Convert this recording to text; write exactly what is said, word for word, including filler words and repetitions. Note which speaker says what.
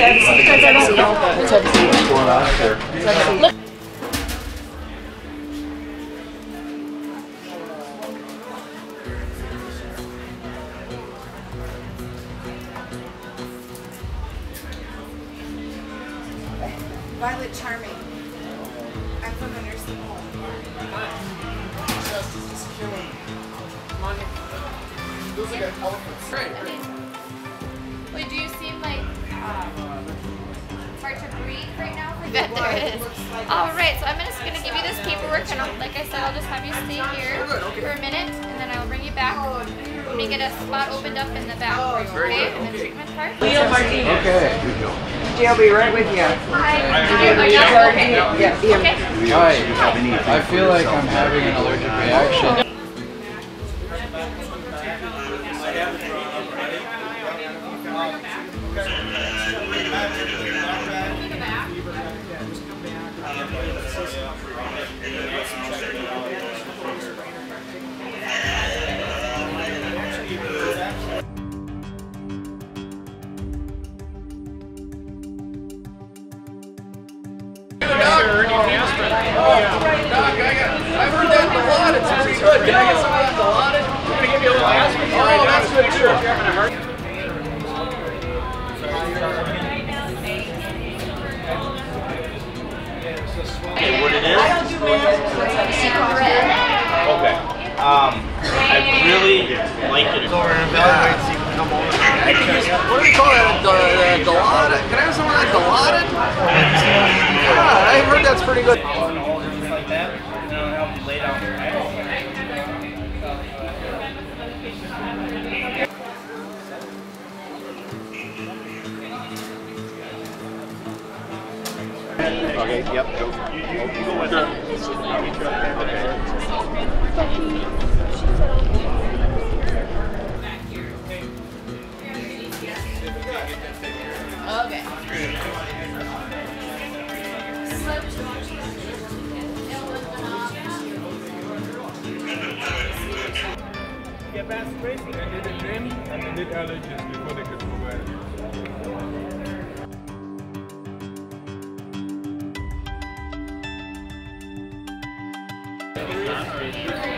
Speaker 1: Violet Charming. I'm from the nursing home.
Speaker 2: Chest is just killing me. Come on, Nick. Feels like an elephant. Right.
Speaker 3: Wait, do you seem like um, hard to breathe right now? I bet
Speaker 1: Well,
Speaker 3: there
Speaker 1: it
Speaker 3: is.
Speaker 1: looks like
Speaker 3: All right, so I'm just gonna give you this paperwork, and I'll, like I said, I'll just have you stay here for a minute, and then I'll bring you back. Let me get a spot opened up in the back for you, okay? In the treatment part.
Speaker 4: Okay.
Speaker 5: She'll be right with you.
Speaker 3: Hi. Are you okay?
Speaker 5: Yeah, yeah.
Speaker 4: Hi. I feel like I'm having an allergic reaction.
Speaker 2: Doc, I got, I've heard that Dilaudid's pretty good. Can I get some of that Dilaudid? I'm going to give you a little aspirin. Oh, that's good too. If you're having a heart.
Speaker 6: Okay, what it is? Okay. Um, I really like it.
Speaker 2: Over and evaluate, see if we come over. What do we call that? Uh, Dilaudid? Can I have some of that Dilaudid? Yeah, I heard that's pretty good.
Speaker 6: Just like that, and it'll help you lay down your head.
Speaker 4: Okay, yep, go.
Speaker 6: You, you, you go with it.
Speaker 3: Okay.
Speaker 7: Get past tracing and did a gym and they did allergens before they could provide it.
Speaker 3: Three.